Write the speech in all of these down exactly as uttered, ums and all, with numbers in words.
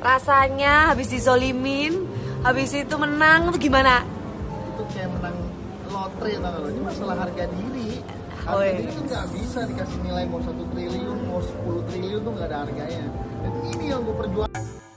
rasanya habis dizolimin, habis itu menang, itu gimana? Itu kayak menang lotre atau apa? Ini masalah harga diri. Harga Oi. diri tuh nggak bisa dikasih nilai mau satu triliun, mau sepuluh triliun tuh nggak ada harganya. Dan ini yang gue perjuangkan.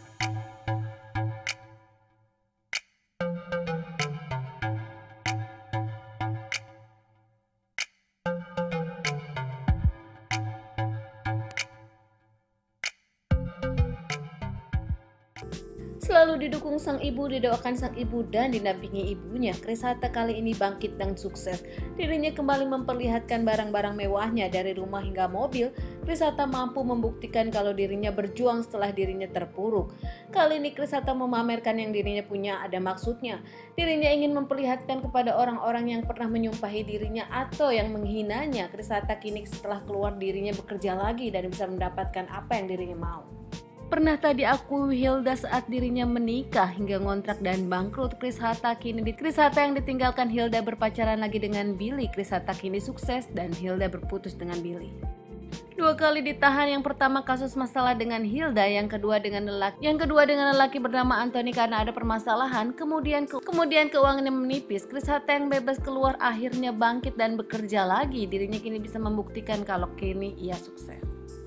Selalu didukung sang ibu, didoakan sang ibu dan dinampingi ibunya, Chris Hatta kali ini bangkit dan sukses. Dirinya kembali memperlihatkan barang-barang mewahnya dari rumah hingga mobil. Chris Hatta mampu membuktikan kalau dirinya berjuang setelah dirinya terpuruk. Kali ini Chris Hatta memamerkan yang dirinya punya ada maksudnya. Dirinya ingin memperlihatkan kepada orang-orang yang pernah menyumpahi dirinya atau yang menghinanya. Chris Hatta kini setelah keluar dirinya bekerja lagi dan bisa mendapatkan apa yang dirinya mau. Pernah tak diakui Hilda saat dirinya menikah hingga ngontrak dan bangkrut, Chris Hatta kini di Chris Hatta yang ditinggalkan Hilda berpacaran lagi dengan Billy. Chris Hatta kini sukses dan Hilda berputus dengan Billy. Dua kali ditahan, yang pertama kasus masalah dengan Hilda, yang kedua dengan lelaki, yang kedua dengan lelaki bernama Anthony karena ada permasalahan. Kemudian ke, kemudian keuangannya menipis. Chris Hatta yang bebas keluar akhirnya bangkit dan bekerja lagi. Dirinya kini bisa membuktikan kalau kini ia sukses.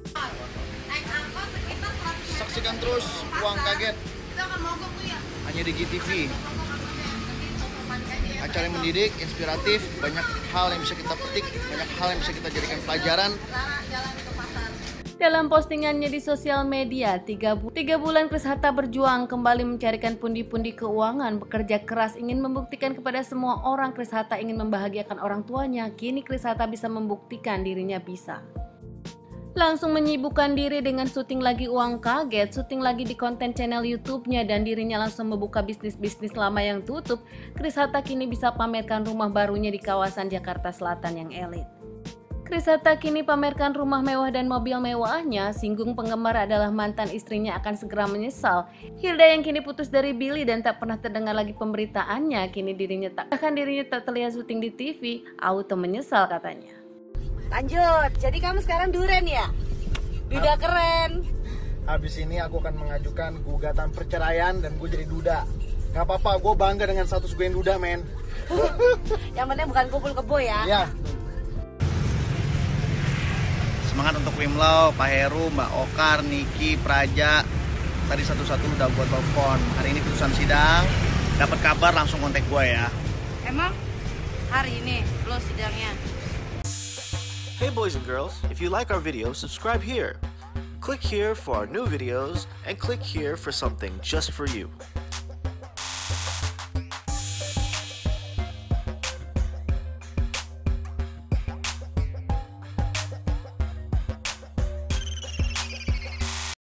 Saksikan terus Uang Kaget hanya di G T V. Acara yang mendidik, inspiratif, banyak hal yang bisa kita petik, banyak hal yang bisa kita jadikan pelajaran. Dalam postingannya di sosial media, tiga, bu tiga bulan Chris Hatta berjuang kembali mencarikan pundi-pundi keuangan, bekerja keras, ingin membuktikan kepada semua orang Chris Hatta ingin membahagiakan orang tuanya. Kini Chris Hatta bisa membuktikan dirinya bisa. Langsung menyibukkan diri dengan syuting lagi Uang Kaget, syuting lagi di konten channel YouTube-nya, dan dirinya langsung membuka bisnis-bisnis lama yang tutup. Chris Hatta kini bisa pamerkan rumah barunya di kawasan Jakarta Selatan yang elit. Chris Hatta kini pamerkan rumah mewah dan mobil mewahnya. Singgung penggemar adalah mantan istrinya akan segera menyesal. Hilda yang kini putus dari Billy dan tak pernah terdengar lagi pemberitaannya, kini dirinya tak akan dirinya tak terlihat syuting di T V, auto menyesal katanya. Lanjut, jadi kamu sekarang duren ya? Duda keren. Habis ini aku akan mengajukan gugatan perceraian dan gue jadi duda. Gak apa-apa, gue bangga dengan status gue yang duda, men. Yang penting bukan kumpul kebo ya. Ya. Semangat untuk Wimlau, Pak Heru, Mbak Okar, Niki, Praja. Tadi satu-satu udah gue telepon. Hari ini putusan sidang. Dapat kabar langsung kontak gue ya. Emang hari ini lo sidangnya? Hey boys and girls, if you like our video, subscribe here. Click here for our new videos and click here for something just for you.